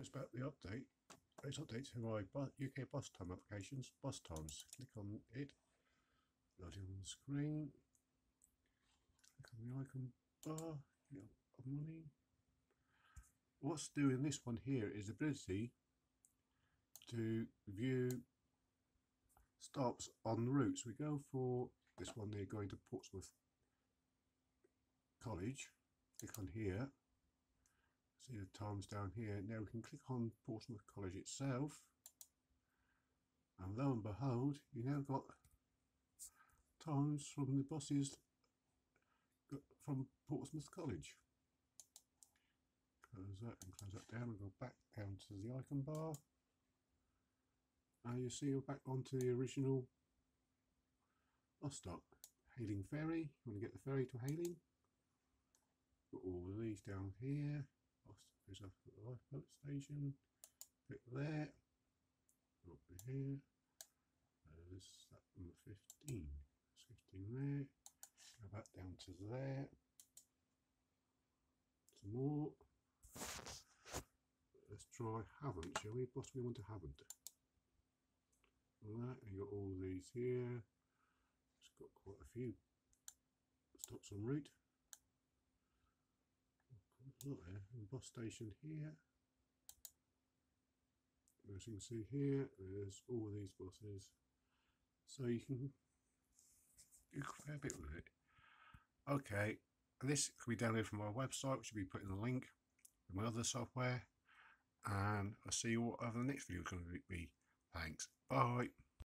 it's about the update. It's update to my UK bus time applications, BusTimes. Click on it, load it on the screen, click on the icon bar, get up and running. What's doing this one here is the ability to view stops on routes. We go for this one there, going to Portsmouth College. Click on here, see the times down here. Now we can click on Portsmouth College itself, and lo and behold, you now got times from the buses from Portsmouth College. Close that and close that down and go back down to the icon bar, and you see you're back onto the original bus stop. Hayling Ferry, you want to get the ferry to Hayling. Got all of these down here. Bus goes off at the lifeboat station. Click there. Go up to here. There's that number 15. There's 15 there. Go back down to there. Some more. Let's try haven't, shall we? What do we want to haven't? That, and you got all these here. It's got quite a few stops en route. Look there, the bus station here. As you can see here, there's all these buses. So you can do quite a bit with it. Okay, this can be downloaded from our website, which will be put in the link with my other software. And I'll see you what the next video is going to be. Thanks. Bye.